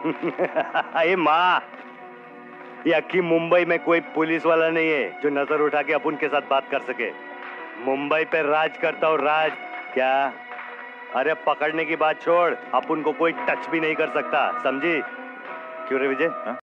अरे माँ, ये अक्की मुंबई में कोई पुलिस वाला नहीं है जो नजर उठा के अपन के साथ बात कर सके। मुंबई पे राज करता हूँ, राज। क्या? अरे पकड़ने की बात छोड़, अपन को कोई टच भी नहीं कर सकता, समझी? क्यों रे विजय?